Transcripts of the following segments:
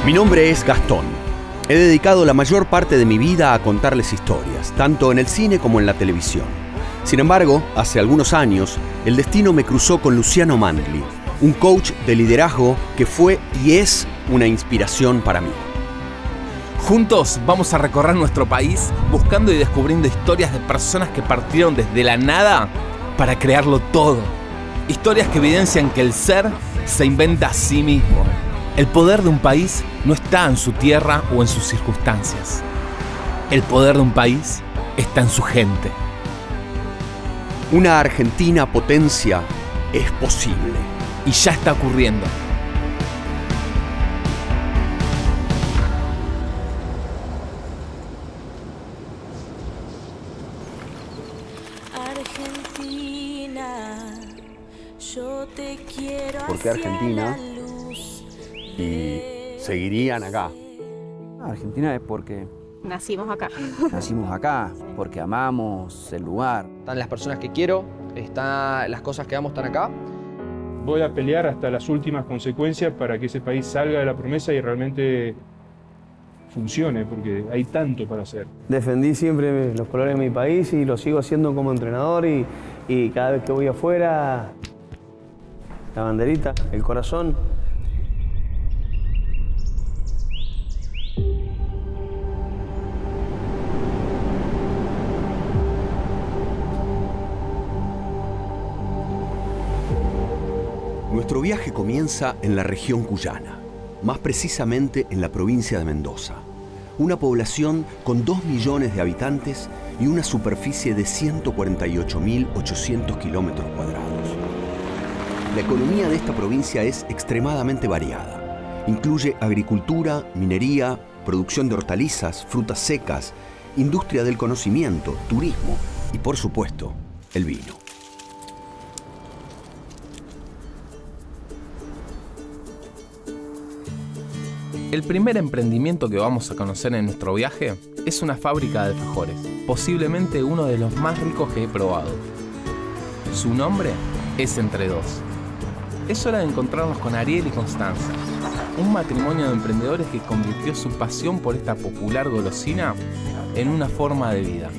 Mi nombre es Gastón. He dedicado la mayor parte de mi vida a contarles historias, tanto en el cine como en la televisión. Sin embargo, hace algunos años, el destino me cruzó con Luciano Mangli, un coach de liderazgo que fue y es una inspiración para mí. Juntos vamos a recorrer nuestro país buscando y descubriendo historias de personas que partieron desde la nada para crearlo todo. Historias que evidencian que el ser se inventa a sí mismo. El poder de un país no está en su tierra o en sus circunstancias. El poder de un país está en su gente. Una Argentina potencia es posible. Y ya está ocurriendo. Argentina, yo te quiero. ¿Por qué Argentina? Y seguirían acá. Argentina es porque nacimos acá. nacimos acá, porque amamos el lugar. Están las personas que quiero, están las cosas que amo, están acá. Voy a pelear hasta las últimas consecuencias para que ese país salga de la promesa y realmente funcione, porque hay tanto para hacer. Defendí siempre los colores de mi país y lo sigo haciendo como entrenador y cada vez que voy afuera, la banderita, el corazón. Nuestro viaje comienza en la región cuyana, más precisamente en la provincia de Mendoza. Una población con 2 millones de habitantes y una superficie de 148.800 kilómetros cuadrados. La economía de esta provincia es extremadamente variada. Incluye agricultura, minería, producción de hortalizas, frutas secas, industria del conocimiento, turismo y, por supuesto, el vino. El primer emprendimiento que vamos a conocer en nuestro viaje es una fábrica de alfajores, posiblemente uno de los más ricos que he probado. Su nombre es Entre Dos. Es hora de encontrarnos con Ariel y Constanza, un matrimonio de emprendedores que convirtió su pasión por esta popular golosina en una forma de vida.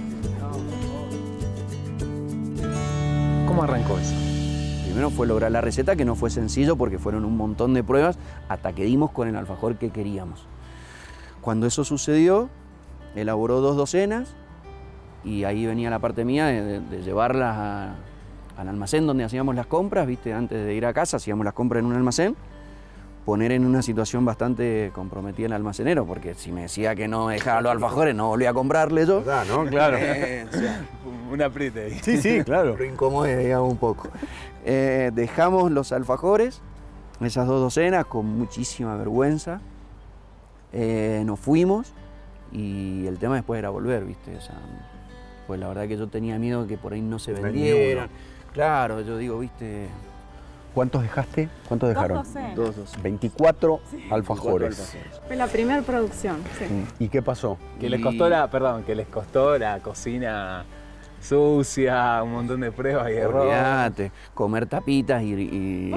¿Cómo arrancó eso? Primero fue lograr la receta, que no fue sencillo porque fueron un montón de pruebas hasta que dimos con el alfajor que queríamos. Cuando eso sucedió, elaboró 2 docenas y ahí venía la parte mía de llevarlas al almacén donde hacíamos las compras, ¿viste? Antes de ir a casa hacíamos las compras en un almacén, poner en una situación bastante comprometida el almacenero, porque si me decía que no dejaba los alfajores no volvía a comprarle yo. ¿No? Claro. O sea, Un apriete ahí. Sí, claro. lo incomodé, digamos, un poco. Dejamos los alfajores, esas 2 docenas, con muchísima vergüenza. Nos fuimos y el tema después era volver, ¿viste? O sea, pues la verdad que yo tenía miedo que por ahí no se vendieran. Claro, yo digo, ¿viste? ¿Cuántos dejaste? ¿Cuántos dejaron? 2 docenas. 2 docenas. 24 alfajores. Fue la primera producción, sí. ¿Y qué pasó? Que les costó la cocina sucia, un montón de pruebas y errores. Olvídate, comer tapitas y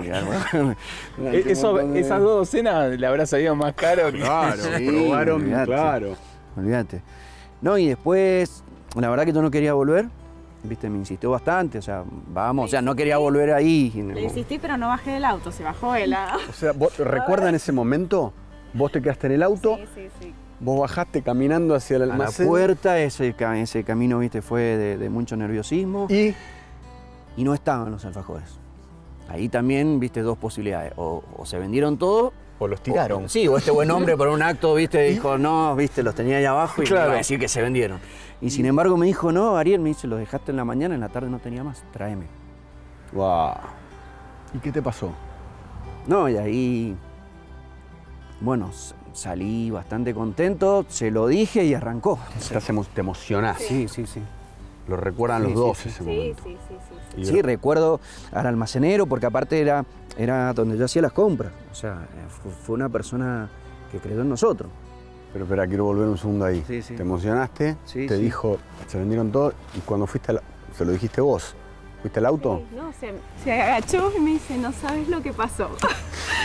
Esas 2 docenas le habrá salido más caro que... Claro, Sí, probaron, olvídate. claro. Olvídate. No, y después, la verdad que yo no quería volver, ¿viste? Me insistió bastante, o sea, vamos, o sea, no quería volver ahí. Le insistí, pero no bajé del auto, se bajó él. O sea, ¿vos recuerdan ese momento? Vos te quedaste en el auto, Sí. vos bajaste caminando hacia el A la almacén. puerta, ese camino, ¿viste? Fue de mucho nerviosismo Y no estaban los alfajores. Ahí también, ¿viste? 2 posibilidades, o se vendieron todos. o los tiraron. Sí, o este buen hombre por un acto, ¿viste? Dijo, no, ¿viste? Los tenía ahí abajo y Claro. me iba a decir que se vendieron. Y sin embargo me dijo, no, Ariel, me dice, los dejaste en la mañana, en la tarde no tenía más, tráeme. Wow. ¿Y qué te pasó? No, y ahí, bueno, salí bastante contento, se lo dije y arrancó. Te emocionás. Sí. Lo recuerdan Sí, los dos sí, ese momento. Sí. Y Sí, recuerdo al almacenero, porque aparte era donde yo hacía las compras. O sea, fue una persona que creyó en nosotros. Pero espera, quiero volver un segundo ahí. Sí, sí. Te emocionaste, Sí, te sí. dijo, se vendieron todos, y cuando fuiste, se lo dijiste vos, ¿fuiste al auto? No, se agachó y me dice, no sabes lo que pasó.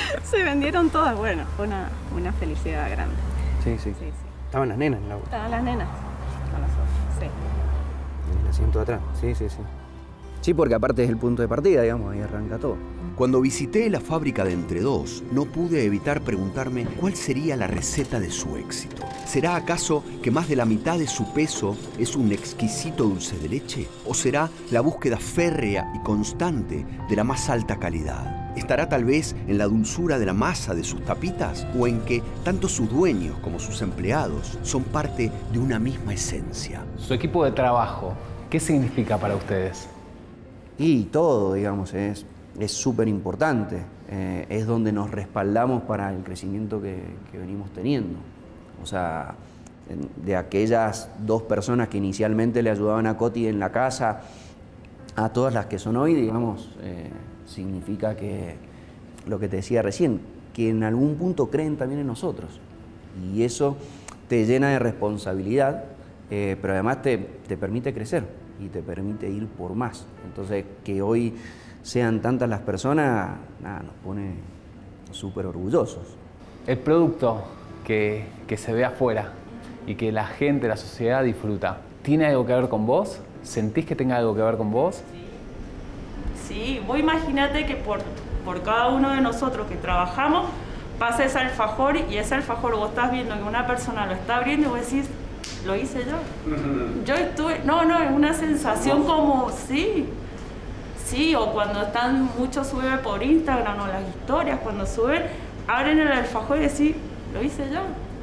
Se vendieron todas, bueno, fue una felicidad grande. Sí. Sí, sí. Estaban las nenas en la Estaban las nenas con nosotros, sí. en el asiento de atrás. Sí. Sí, porque aparte es el punto de partida, digamos, ahí arranca todo. Cuando visité la fábrica de Entre Dos, no pude evitar preguntarme cuál sería la receta de su éxito. ¿Será acaso que más de la mitad de su peso es un exquisito dulce de leche? ¿O será la búsqueda férrea y constante de la más alta calidad? ¿Estará tal vez en la dulzura de la masa de sus tapitas? ¿O en que tanto sus dueños como sus empleados son parte de una misma esencia? Su equipo de trabajo, ¿qué significa para ustedes? Y todo, digamos, es súper importante. Es donde nos respaldamos para el crecimiento que venimos teniendo. O sea, de aquellas 2 personas que inicialmente le ayudaban a Coti en la casa, a todas las que son hoy, digamos, significa que, lo que te decía recién, que en algún punto creen también en nosotros. Y eso te llena de responsabilidad, pero además te permite crecer y te permite ir por más. Entonces, que hoy sean tantas las personas, nada, nos pone súper orgullosos. El producto que se ve afuera y que la gente, la sociedad disfruta, ¿tiene algo que ver con vos? ¿Sentís que tenga algo que ver con vos? Sí, vos imaginate que por cada uno de nosotros que trabajamos pasa ese alfajor y ese alfajor vos estás viendo que una persona lo está abriendo y vos decís, lo hice yo. Yo estuve, no, es una sensación como, sí, o cuando muchos suben por Instagram o las historias, cuando suben, abren el alfajor y decís, lo hice yo.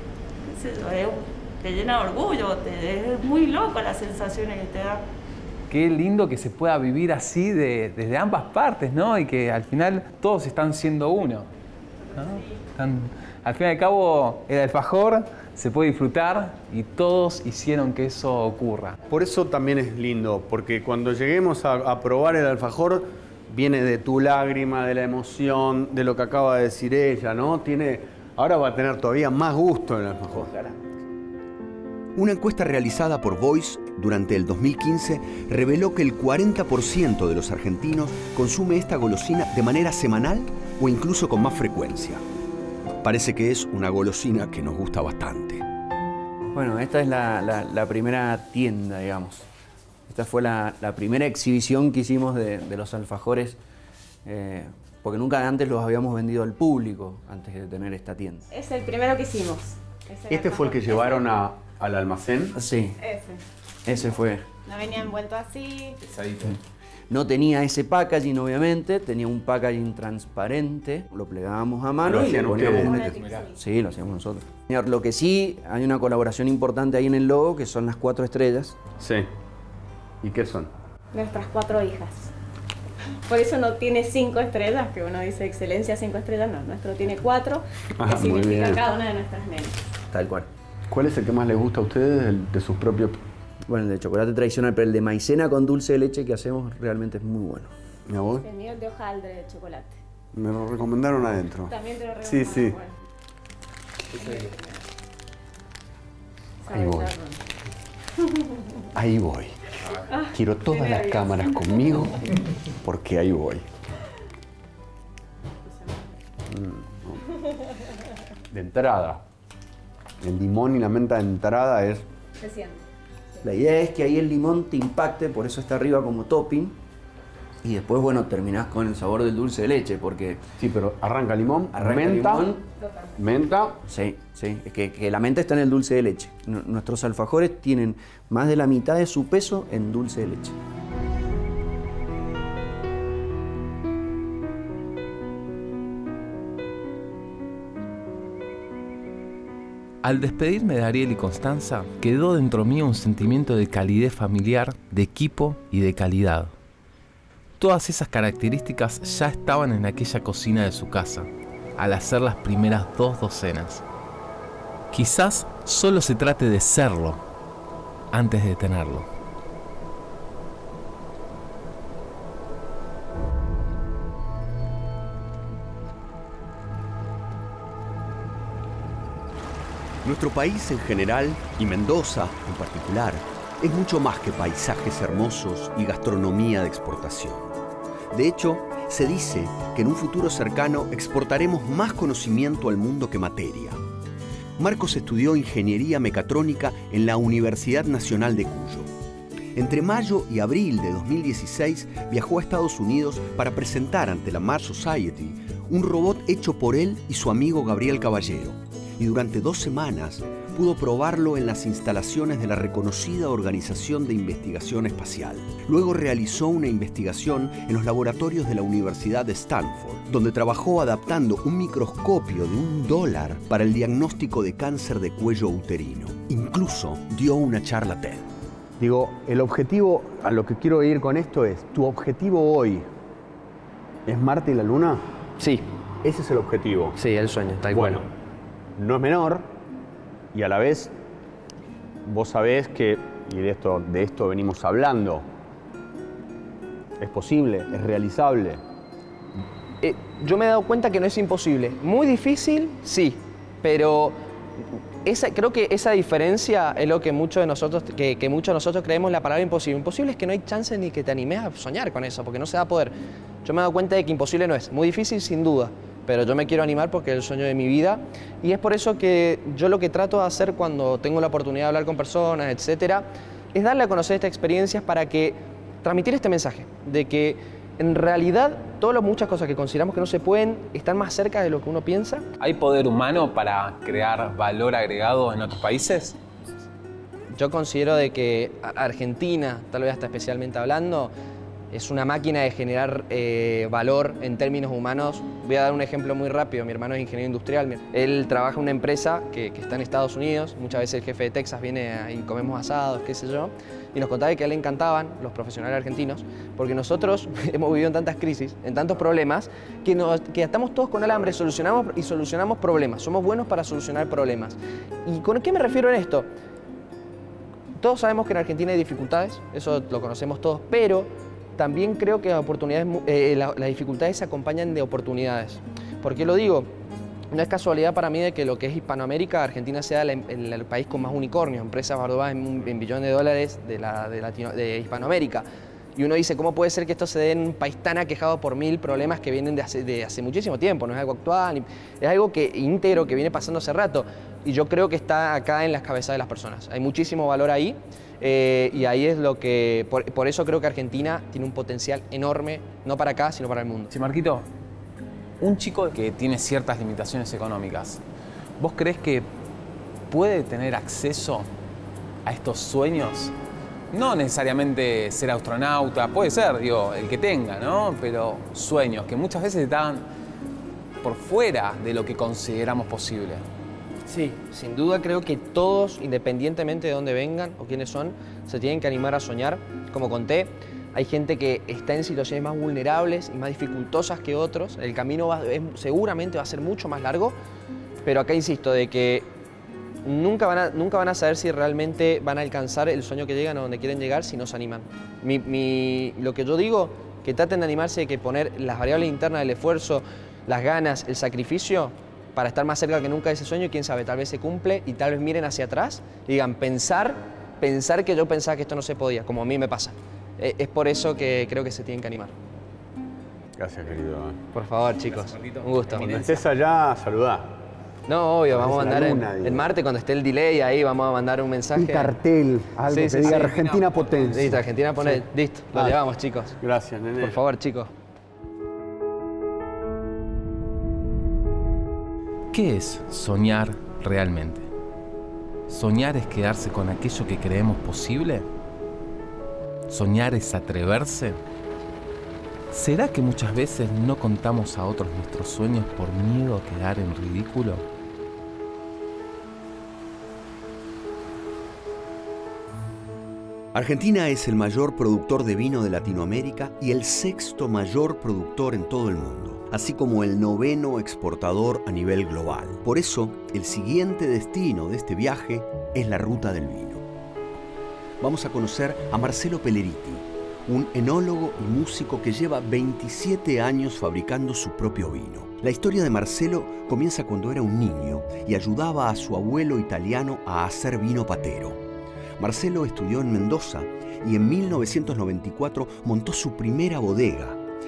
Te llena de orgullo, es muy loco las sensaciones que te da. Qué lindo que se pueda vivir así desde ambas partes, ¿no? Y que al final todos están siendo uno, ¿no? Al fin y al cabo, el alfajor se puede disfrutar y todos hicieron que eso ocurra. Por eso también es lindo, porque cuando lleguemos a probar el alfajor, viene de tu lágrima, de la emoción, de lo que acaba de decir ella, ¿no? Ahora va a tener todavía más gusto el alfajor. Una encuesta realizada por Voice durante el 2015 reveló que el 40% de los argentinos consume esta golosina de manera semanal o incluso con más frecuencia. Parece que es una golosina que nos gusta bastante. Bueno, esta es la primera tienda, digamos. Esta fue la primera exhibición que hicimos de los alfajores, porque nunca antes los habíamos vendido al público antes de tener esta tienda. Es el primero que hicimos. ¿Este fue el que llevaron al almacén? Sí. Ese fue. No venía envuelto así. Pesadito. No tenía ese packaging, obviamente, tenía un packaging transparente, lo plegábamos a mano. ¿Lo y le hacían poníamos ustedes? Sí, lo hacíamos nosotros. Lo que sí, hay una colaboración importante ahí en el logo, que son las 4 estrellas. Sí. ¿Y qué son? Nuestras 4 hijas. Por eso no tiene 5 estrellas, que uno dice excelencia 5 estrellas, no. Nuestro tiene 4, que muy significa bien. cada una de nuestras nenas. Tal cual. ¿Cuál es el que más les gusta a ustedes de sus propios? Bueno, el de chocolate tradicional, pero el de maicena con dulce de leche que hacemos realmente es muy bueno. ¿Y a vos? El mío es de hojaldre de chocolate. Me lo recomendaron adentro. También te lo Sí, recomiendo. sí. Bueno. Ahí voy. Ahí voy. Quiero todas las cámaras conmigo porque ahí voy. De entrada. El limón y la menta de entrada es... Se siente. La idea es que ahí el limón te impacte, por eso está arriba como topping. Y después, bueno, terminás con el sabor del dulce de leche, porque... Sí, pero arranca limón, Arranca menta, limón. menta. Sí, es que la menta está en el dulce de leche. Nuestros alfajores tienen más de la mitad de su peso en dulce de leche. Al despedirme de Ariel y Constanza, quedó dentro mío un sentimiento de calidez familiar, de equipo y de calidad. Todas esas características ya estaban en aquella cocina de su casa, al hacer las primeras 2 docenas. Quizás solo se trate de serlo, antes de tenerlo. Nuestro país en general, y Mendoza en particular, es mucho más que paisajes hermosos y gastronomía de exportación. De hecho, Se dice que en un futuro cercano exportaremos más conocimiento al mundo que materia. Marcos estudió ingeniería mecatrónica en la Universidad Nacional de Cuyo. Entre mayo y abril de 2016 viajó a Estados Unidos para presentar ante la Mars Society un robot hecho por él y su amigo Gabriel Caballero. Y durante 2 semanas pudo probarlo en las instalaciones de la reconocida Organización de Investigación Espacial. Luego realizó una investigación en los laboratorios de la Universidad de Stanford, donde trabajó adaptando un microscopio de $1 para el diagnóstico de cáncer de cuello uterino. Incluso dio una charla TED. Digo, el objetivo, a lo que quiero ir con esto es, ¿tu objetivo hoy es Marte y la Luna? Sí. Ese es el objetivo. Sí, el sueño, tal cual. Bueno, no es menor y a la vez vos sabés que, y de esto venimos hablando, es posible, es realizable. Yo me he dado cuenta que no es imposible. Muy difícil, sí, pero creo que esa diferencia es lo que muchos de nosotros creemos la palabra imposible. Imposible es que no hay chance ni que te animes a soñar con eso, porque no se va a poder. Yo me he dado cuenta de que imposible no es. Muy difícil, sin duda, pero yo me quiero animar porque es el sueño de mi vida. Y es por eso que yo lo que trato de hacer cuando tengo la oportunidad de hablar con personas, etcétera, es darle a conocer estas experiencias para que transmitir este mensaje de que en realidad todas las muchas cosas que consideramos que no se pueden están más cerca de lo que uno piensa. ¿Hay poder humano para crear valor agregado en otros países? Yo considero de que Argentina, tal vez hasta especialmente hablando, es una máquina de generar valor en términos humanos. Voy a dar un ejemplo muy rápido. Mi hermano es ingeniero industrial. Él trabaja en una empresa que está en Estados Unidos. Muchas veces el jefe de Texas viene y comemos asados, qué sé yo. Y nos contaba que a él le encantaban los profesionales argentinos, porque nosotros hemos vivido en tantas crisis, en tantos problemas, que estamos todos con alambre, solucionamos problemas. Somos buenos para solucionar problemas. ¿Y con qué me refiero en esto? Todos sabemos que en Argentina hay dificultades, eso lo conocemos todos, pero también creo que las dificultades se acompañan de oportunidades. ¿Por qué lo digo? No es casualidad para mí de que lo que es Hispanoamérica, Argentina sea el país con más unicornios, empresas valuadas en billones de dólares de Hispanoamérica. Y uno dice, ¿cómo puede ser que esto se dé en un país tan aquejado por 1000 problemas que vienen de hace muchísimo tiempo? No es algo actual, es algo íntegro que viene pasando hace rato. Y yo creo que está acá en las cabezas de las personas. Hay muchísimo valor ahí. Y ahí es lo que, por eso creo que Argentina tiene un potencial enorme, no para acá, sino para el mundo. Sí, Marquito, un chico que tiene ciertas limitaciones económicas, ¿vos crees que puede tener acceso a estos sueños? No necesariamente ser astronauta, puede ser, digo, el que tenga, ¿no? Pero sueños que muchas veces están por fuera de lo que consideramos posible. Sí, sin duda creo que todos, independientemente de dónde vengan o quiénes son, se tienen que animar a soñar. Como conté, hay gente que está en situaciones más vulnerables y más dificultosas que otros. El camino seguramente va a ser mucho más largo, pero acá insisto de que nunca van a saber si realmente van a alcanzar el sueño que llegan a donde quieren llegar si no se animan. Lo que yo digo, que traten de animarse, de que poner las variables internas del esfuerzo, las ganas, el sacrificio, para estar más cerca que nunca de ese sueño, y quién sabe, tal vez se cumple y tal vez miren hacia atrás y digan, pensar que yo pensaba que esto no se podía, como a mí me pasa. Es por eso que creo que se tienen que animar. Gracias, querido. Por favor, chicos, un gusto. Cuando estés allá, saludá. No, obvio, vamos a mandar luna, el martes cuando esté el delay ahí, vamos a mandar un mensaje. Un cartel, algo que diga Argentina Potencia. Listo, Argentina Potencia. Sí. Listo, lo llevamos, chicos. Gracias, nene. Por favor, chicos. ¿Qué es soñar realmente? ¿Soñar es quedarse con aquello que creemos posible? ¿Soñar es atreverse? ¿Será que muchas veces no contamos a otros nuestros sueños por miedo a quedar en ridículo? Argentina es el mayor productor de vino de Latinoamérica y el 6º mayor productor en todo el mundo, así como el 9º exportador a nivel global. Por eso, el siguiente destino de este viaje es la Ruta del Vino. Vamos a conocer a Marcelo Pelleriti, un enólogo y músico que lleva 27 años fabricando su propio vino. La historia de Marcelo comienza cuando era un niño y ayudaba a su abuelo italiano a hacer vino patero. Marcelo estudió en Mendoza y en 1994 montó su primera bodega,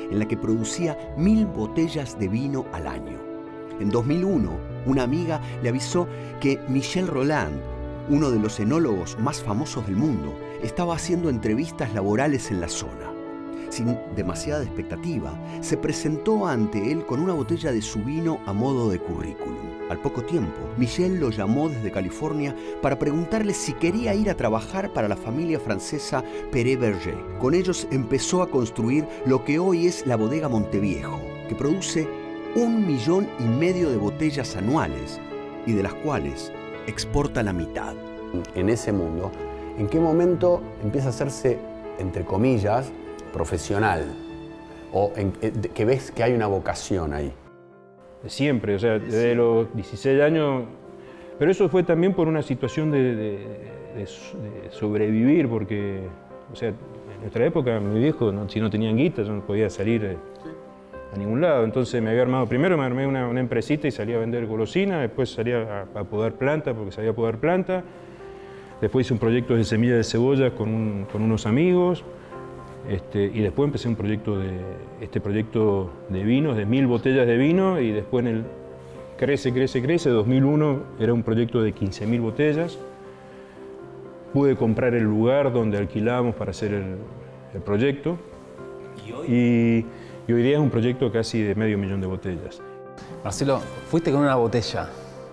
en la que producía 1000 botellas de vino al año. En 2001, una amiga le avisó que Michel Rolland, uno de los enólogos más famosos del mundo, estaba haciendo entrevistas laborales en la zona. Sin demasiada expectativa, se presentó ante él con una botella de su vino a modo de currículum. Al poco tiempo, Michel lo llamó desde California para preguntarle si quería ir a trabajar para la familia francesa Perret Berger. Con ellos empezó a construir lo que hoy es la bodega Monteviejo, que produce 1,5 millones de botellas anuales y de las cuales exporta la mitad. En ese mundo, ¿en qué momento empieza a hacerse, entre comillas, profesional? ¿O que ves que hay una vocación ahí? Siempre, o sea, desde los 16 años. Pero eso fue también por una situación de sobrevivir, porque, o sea, en nuestra época, mi viejo, si no tenían guita, yo no podía salir a ningún lado. Entonces me había armado, primero me armé una empresita y salía a vender golosina, después salía a podar planta, porque sabía podar planta. Después hice un proyecto de semillas de cebolla con unos amigos. Y después empecé este proyecto de vinos, de 1000 botellas de vino, y después crece. 2001 era un proyecto de 15.000 botellas. Pude comprar el lugar donde alquilábamos para hacer el proyecto. Y hoy día es un proyecto casi de 500.000 de botellas. Marcelo, fuiste con una botella.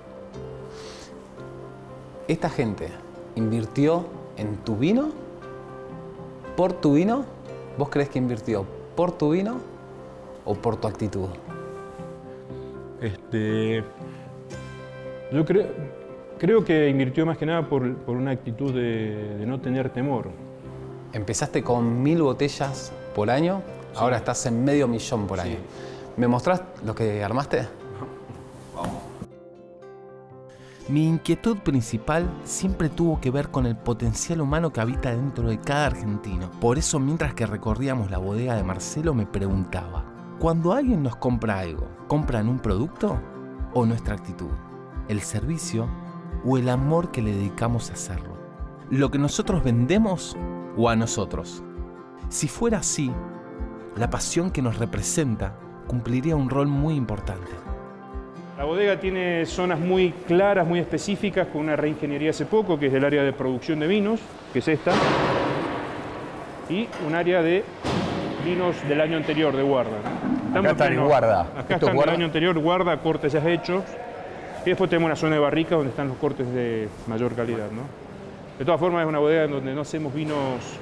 ¿Esta gente invirtió en tu vino? ¿Por tu vino? ¿Vos crees que invirtió por tu vino o por tu actitud? Yo creo que invirtió más que nada por una actitud de no tener temor. Empezaste con 1000 botellas por año, sí. Ahora estás en 500.000 por año. ¿Me mostrás lo que armaste? Mi inquietud principal siempre tuvo que ver con el potencial humano que habita dentro de cada argentino. Por eso, mientras que recorríamos la bodega de Marcelo, me preguntaba, cuando alguien nos compra algo, ¿compran un producto o nuestra actitud, el servicio o el amor que le dedicamos a hacerlo? ¿Lo que nosotros vendemos o a nosotros? Si fuera así, la pasión que nos representa cumpliría un rol muy importante. La bodega tiene zonas muy claras, muy específicas, con una reingeniería hace poco, que es el área de producción de vinos, que es esta, y un área de vinos del año anterior, de guarda. Acá están en guarda. Acá están del año anterior, guarda, cortes ya hechos, y después tenemos una zona de barrica donde están los cortes de mayor calidad, ¿no? De todas formas, es una bodega en donde no hacemos vinos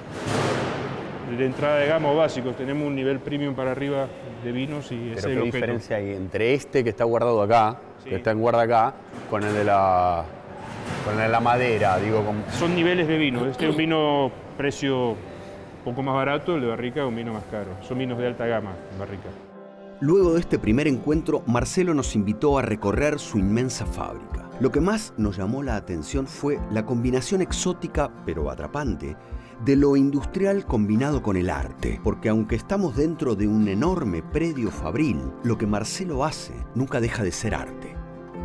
de entrada de gama o básicos, tenemos un nivel premium para arriba de vinos y ese es el objeto. ¿Qué diferencia hay entre este que está guardado acá, que está en guarda acá, con el de la madera? Son niveles de vino. Este es un vino precio un poco más barato, el de barrica es un vino más caro. Son vinos de alta gama en barrica. Luego de este primer encuentro, Marcelo nos invitó a recorrer su inmensa fábrica. Lo que más nos llamó la atención fue la combinación exótica, pero atrapante, de lo industrial combinado con el arte, porque aunque estamos dentro de un enorme predio fabril, lo que Marcelo hace nunca deja de ser arte.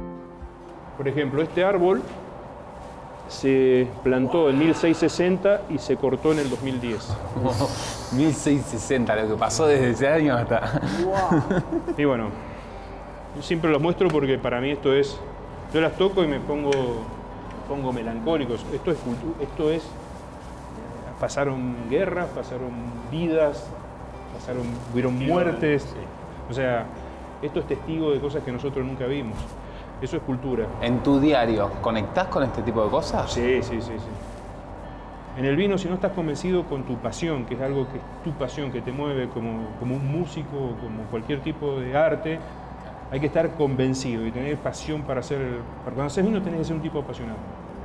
Por ejemplo, este árbol se plantó en 1660 y se cortó en el 2010. 1660, lo que pasó desde ese año hasta... Y bueno, yo siempre los muestro porque para mí esto es... Yo las toco y me pongo melancólico. Esto es pasaron guerras, pasaron vidas, hubieron muertes. O sea, esto es testigo de cosas que nosotros nunca vimos. Eso es cultura. ¿En tu diario conectás con este tipo de cosas? Sí. En el vino, si no estás convencido con tu pasión, que es algo que es tu pasión, que te mueve como un músico, como cualquier tipo de arte, hay que estar convencido y tener pasión para hacer... Cuando haces vino tenés que ser un tipo apasionado.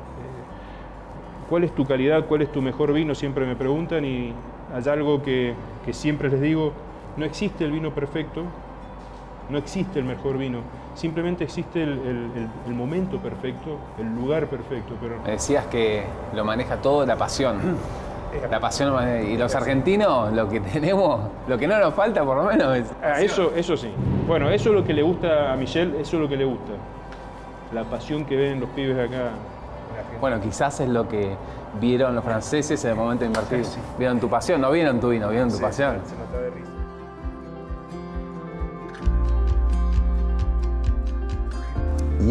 ¿Cuál es tu calidad? ¿Cuál es tu mejor vino? Siempre me preguntan y hay algo que siempre les digo, no existe el vino perfecto, no existe el mejor vino, simplemente existe el momento perfecto, el lugar perfecto. Pero... Me decías que lo maneja todo la pasión. La pasión, y los argentinos, lo que tenemos, lo que no nos falta por lo menos es... Eso sí. Bueno, eso es lo que le gusta a Michel, eso es lo que le gusta. La pasión que ven los pibes de acá. Bueno, quizás es lo que vieron los franceses en el momento de invertir. Sí. Vieron tu pasión, no vieron tu vino, vieron tu pasión. Se nota de risa.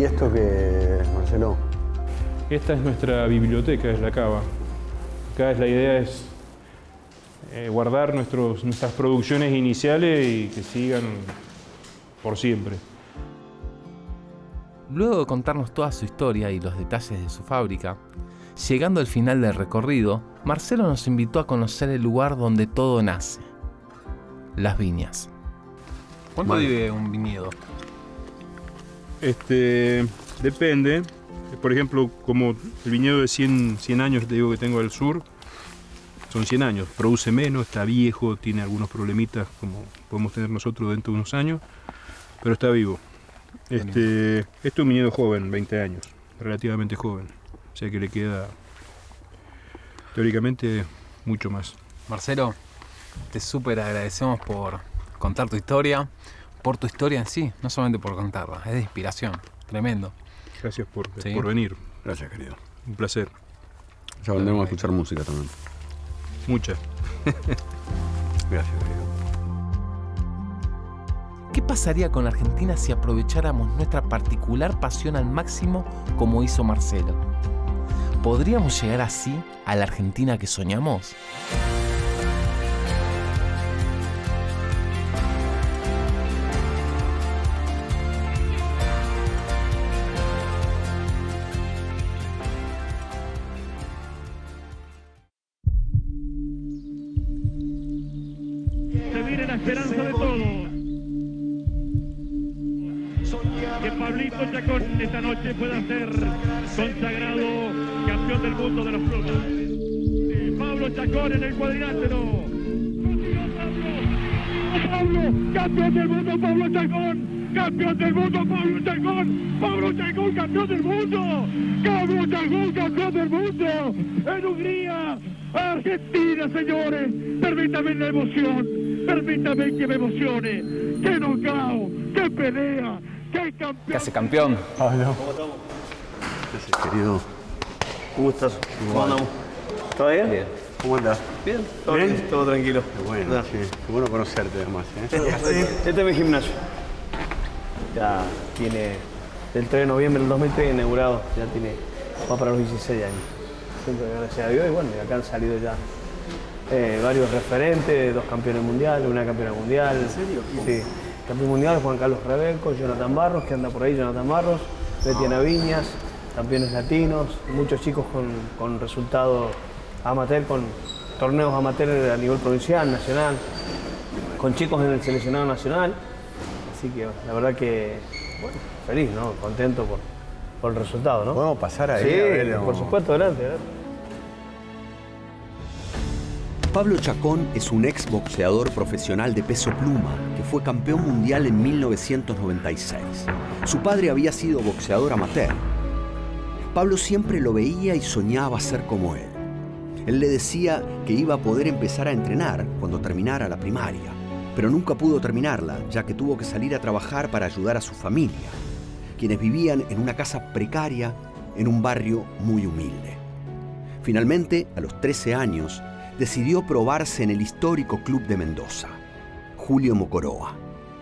¿Y esto qué es, Marcelo? Esta es nuestra biblioteca, es la cava. Acá la idea es guardar nuestras producciones iniciales y que sigan por siempre. Luego de contarnos toda su historia y los detalles de su fábrica, llegando al final del recorrido, Marcelo nos invitó a conocer el lugar donde todo nace, las viñas. ¿Cuánto vive un viñedo? Depende. Por ejemplo, como el viñedo de 100 años, te digo que tengo al sur, son 100 años. Produce menos, está viejo, tiene algunos problemitas como podemos tener nosotros dentro de unos años, pero está vivo. Este es un viñedo joven, 20 años, relativamente joven. O sea que le queda, teóricamente, mucho más. Marcelo, te súper agradecemos por contar tu historia, por tu historia en sí, no solamente por contarla, es de inspiración, tremendo. Gracias por venir. Gracias, querido. Un placer. Ya vendremos a escuchar música también. Mucha. Gracias, querido. ¿Qué pasaría con la Argentina si aprovecháramos nuestra particular pasión al máximo como hizo Marcelo? ¿Podríamos llegar así a la Argentina que soñamos? Se viene la esperanza de todos. Que Pablito Chacón esta noche pueda ser consagrado campeón del mundo de los plumas. Sí, Pablo Chacón en el cuadrilátero. Pablo, campeón del mundo, Pablo Chacón. Campeón del mundo, Pablo Chacón. Pablo Chacón, campeón del mundo. Pablo Chacón, campeón del mundo. En Hungría, Argentina, señores. Permítame la emoción. Permítame que me emocione. ¡Qué knockout! ¡Qué pelea! ¡Qué campeón! ¿Qué hace, campeón? Pablo. Gracias, querido. Un gustazo. ¿Cómo andamos? ¿Todo bien? Bien. ¿Cómo andás? Bien, todo bien, todo tranquilo. Qué bueno, sí. Qué bueno conocerte además, Este es mi gimnasio. Ya tiene, del 3 de noviembre del 2003 inaugurado, ya tiene, va para los 16 años. Siempre gracias a Dios, y bueno, y acá han salido ya varios referentes, 2 campeones mundiales, una campeona mundial. ¿En serio? Sí. Campeón mundial Juan Carlos Rebeco, Jonathan Barros, que anda por ahí, Jonathan Barros, Betiana Viñas, campeones latinos, muchos chicos con resultados amateur, con torneos amateur a nivel provincial, nacional, con chicos en el seleccionado nacional. Así que la verdad que, bueno, feliz, ¿no? Contento por el resultado, ¿no? ¿Podemos pasar ahí? Sí, a ver, por supuesto, adelante. Pablo Chacón es un ex boxeador profesional de peso pluma que fue campeón mundial en 1996. Su padre había sido boxeador amateur. Pablo siempre lo veía y soñaba ser como él. Él le decía que iba a poder empezar a entrenar cuando terminara la primaria, pero nunca pudo terminarla, ya que tuvo que salir a trabajar para ayudar a su familia, quienes vivían en una casa precaria en un barrio muy humilde. Finalmente, a los 13 años, decidió probarse en el histórico club de Mendoza, Julio Mocoroa.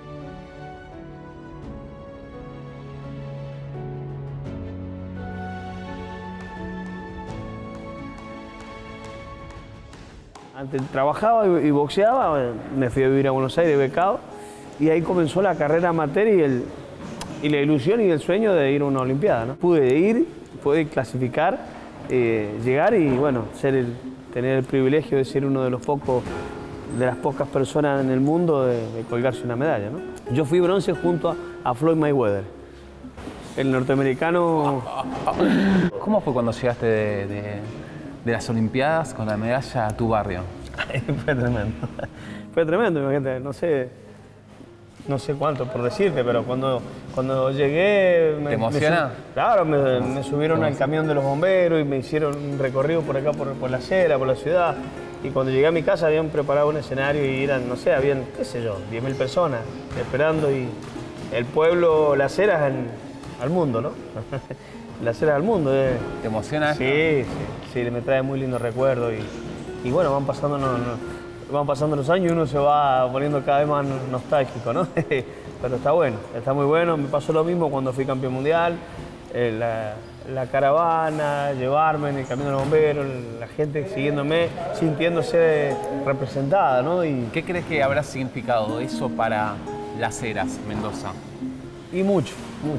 Antes trabajaba y boxeaba, me fui a vivir a Buenos Aires becado, y ahí comenzó la carrera amateur y la ilusión y el sueño de ir a una Olimpiada, ¿no? Pude ir, pude clasificar, llegar y bueno, tener el privilegio de ser uno de las pocas personas en el mundo de colgarse una medalla, ¿no? Yo fui bronce junto a Floyd Mayweather, el norteamericano. ¿Cómo fue cuando llegaste de las Olimpiadas con la medalla a tu barrio? Fue tremendo. Fue tremendo, imagínate, no sé cuánto por decirte, pero cuando llegué... ¿Te emociona? Claro, me subieron al camión de los bomberos y me hicieron un recorrido por acá, por la acera, por la ciudad. Y cuando llegué a mi casa habían preparado un escenario y eran, no sé, habían, qué sé yo, 10.000 personas esperando y el pueblo, las aceras al mundo, ¿no? Las aceras al mundo. ¿Te emociona? Sí, me trae muy lindos recuerdos y bueno, van pasando van pasando los años y uno se va poniendo cada vez más nostálgico, ¿no? Pero está bueno, está muy bueno. Me pasó lo mismo cuando fui campeón mundial. La caravana, llevarme en el camión de los bomberos, la gente siguiéndome, sintiéndose representada, ¿no? Y ¿qué crees que habrá significado eso para Las Heras, Mendoza? Y mucho.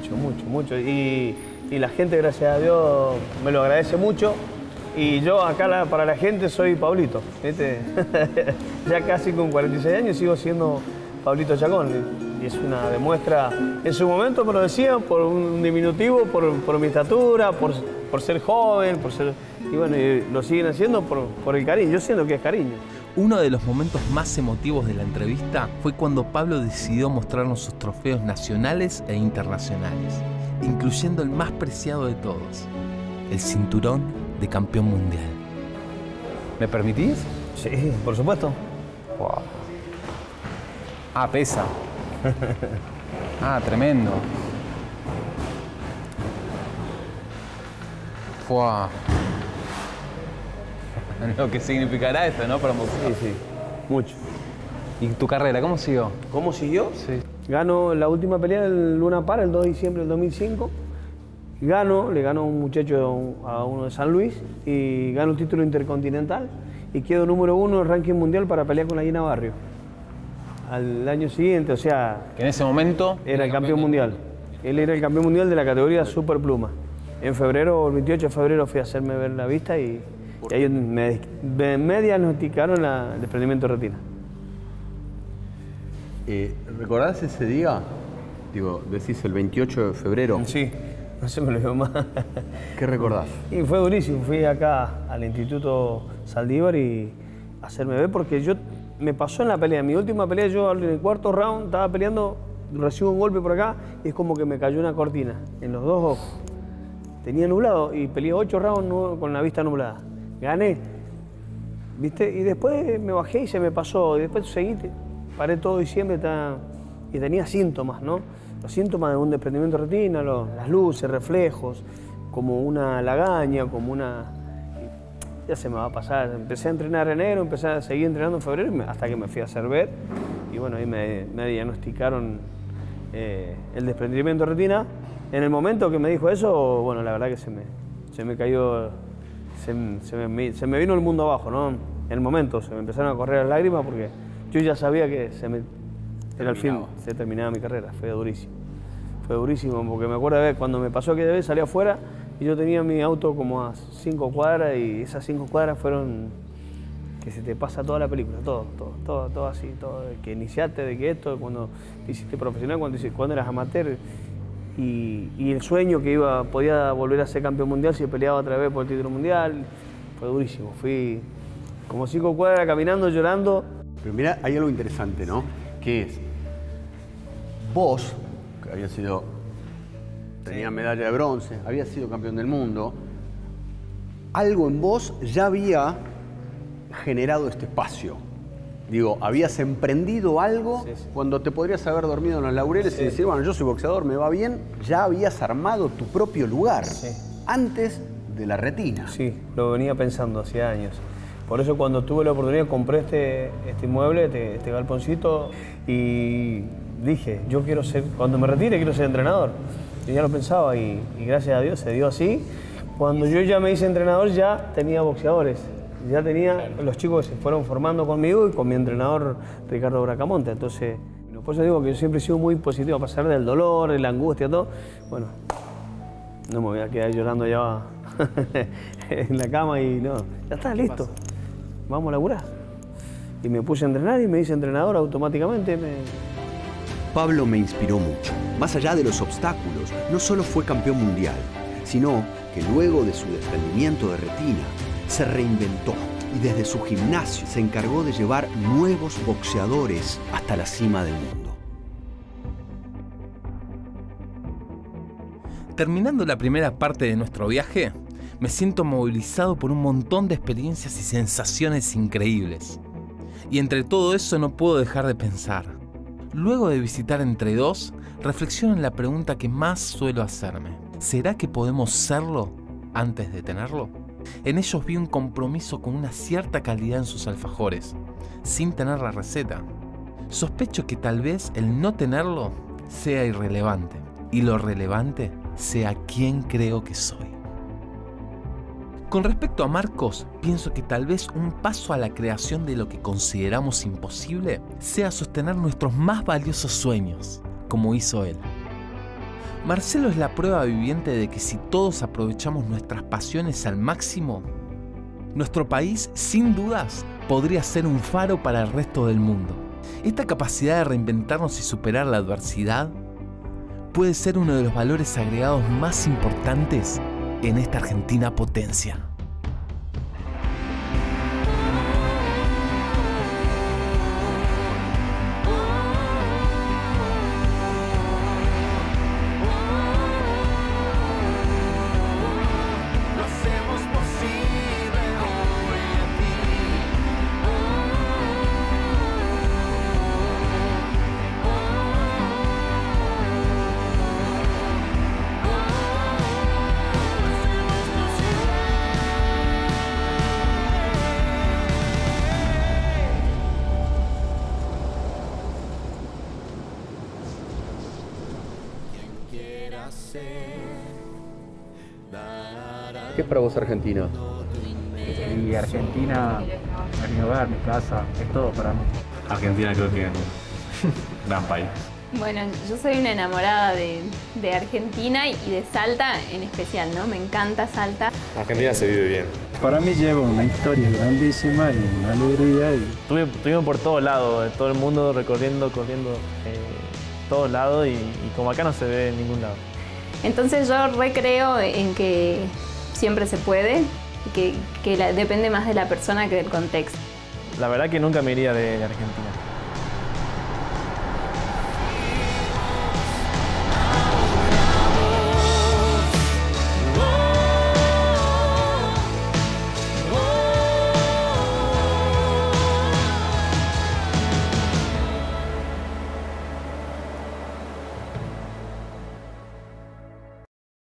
Y la gente, gracias a Dios, me lo agradece mucho. Y yo acá para la gente soy Pablito, ¿viste? Ya casi con 46 años sigo siendo Pablito Chacón. Y es una demuestra, en su momento me lo decían por un diminutivo, por mi estatura, por ser joven, y bueno, y lo siguen haciendo por el cariño. Yo siento que es cariño. Uno de los momentos más emotivos de la entrevista fue cuando Pablo decidió mostrarnos sus trofeos nacionales e internacionales, incluyendo el más preciado de todos, el cinturón de campeón mundial. ¿Me permitís? Sí, por supuesto. Wow. Ah, pesa. Ah, tremendo. Wow. Lo que significará esto, ¿no? Para un boxeador. Sí, mucho. ¿Y tu carrera cómo siguió? ¿Cómo siguió? Sí. Gano la última pelea del Luna Par, el 2 de diciembre del 2005. Le gano a un muchacho, a uno de San Luis, y gano el título intercontinental y quedo número 1 en el ranking mundial para pelear con la Gina Barrio. Al año siguiente, o sea... Que en ese momento... Era el campeón mundial. Él era el campeón mundial de la categoría Super Pluma. En febrero, el 28 de febrero, fui a hacerme ver la vista y ahí me diagnosticaron el desprendimiento de retina. ¿Recordás ese día? Digo, decís el 28 de febrero. Sí, no se me lo veo más. ¿Qué recordás? Y fue durísimo. Fui acá al Instituto Saldívar y a hacerme ver porque me pasó en la pelea. En mi última pelea, yo en el cuarto round estaba peleando, recibo un golpe por acá y es como que me cayó una cortina en los dos ojos. Tenía nublado y peleé 8 rounds con la vista nublada. Gané, ¿viste? Y después me bajé y se me pasó. Y después seguí, paré todo diciembre y tenía síntomas, ¿no? Los síntomas de un desprendimiento de retina, las luces, reflejos, como una lagaña, como una... Ya se me va a pasar. Empecé a entrenar en enero, empecé a seguir entrenando en febrero hasta que me fui a hacer ver. Y bueno, ahí me diagnosticaron el desprendimiento de retina. En el momento que me dijo eso, bueno, la verdad que se me cayó, se me vino el mundo abajo, ¿no? En el momento se me empezaron a correr las lágrimas porque yo ya sabía que era el fin, se terminaba mi carrera. Fue durísimo porque me acuerdo de ver, cuando me pasó aquella vez salí afuera y yo tenía mi auto como a 5 cuadras y esas 5 cuadras fueron que se te pasa toda la película, todo así, todo, de que iniciaste, de que esto, cuando hiciste profesional, cuando eras amateur y el sueño que podía volver a ser campeón mundial si peleaba otra vez por el título mundial, fue durísimo. Fui como 5 cuadras caminando, llorando. Pero mira, hay algo interesante, ¿no? Que es, vos, que habías sido, tenías medalla de bronce, habías sido campeón del mundo, algo en vos ya había generado este espacio. Digo, habías emprendido algo cuando te podrías haber dormido en los laureles y decir, bueno, yo soy boxeador, me va bien. Ya habías armado tu propio lugar antes de la retina. Sí, lo venía pensando hacía años. Por eso cuando tuve la oportunidad compré este inmueble, este galponcito y dije, yo quiero ser, cuando me retire quiero ser entrenador. Y ya lo pensaba y gracias a Dios se dio así. Cuando yo ya me hice entrenador ya tenía boxeadores. Ya tenía los chicos que se fueron formando conmigo y con mi entrenador Ricardo Bracamonte. Entonces, por eso digo que yo siempre he sido muy positivo, a pesar del dolor, de la angustia, todo. Bueno, no me voy a quedar llorando ya en la cama y no, ya está, listo. Vamos a laburar. Y me puse a entrenar y me hice entrenador automáticamente. Pablo me inspiró mucho. Más allá de los obstáculos, no solo fue campeón mundial, sino que luego de su desprendimiento de retina, se reinventó y desde su gimnasio se encargó de llevar nuevos boxeadores hasta la cima del mundo. Terminando la primera parte de nuestro viaje, me siento movilizado por un montón de experiencias y sensaciones increíbles. Y entre todo eso no puedo dejar de pensar. Luego de visitar Entre Dos, reflexiono en la pregunta que más suelo hacerme. ¿Será que podemos serlo antes de tenerlo? En ellos vi un compromiso con una cierta calidad en sus alfajores, sin tener la receta. Sospecho que tal vez el no tenerlo sea irrelevante y lo relevante sea quién creo que soy. Con respecto a Marcos, pienso que tal vez un paso a la creación de lo que consideramos imposible sea sostener nuestros más valiosos sueños, como hizo él. Marcelo es la prueba viviente de que si todos aprovechamos nuestras pasiones al máximo, nuestro país, sin dudas, podría ser un faro para el resto del mundo. Esta capacidad de reinventarnos y superar la adversidad puede ser uno de los valores agregados más importantes en esta Argentina potencia. ¿Qué es para vos Argentina? Y Argentina es mi hogar, mi casa, es todo para mí. Argentina creo que es un gran país. Bueno, yo soy una enamorada de Argentina y de Salta en especial, ¿no? Me encanta Salta. Argentina se vive bien. Para mí lleva una historia grandísima y una alegría. Estuvimos por todos lados, de todo el mundo, corriendo todos lados y como acá no se ve en ningún lado. Entonces yo recreo en que siempre se puede y que depende más de la persona que del contexto. La verdad que nunca me iría de Argentina.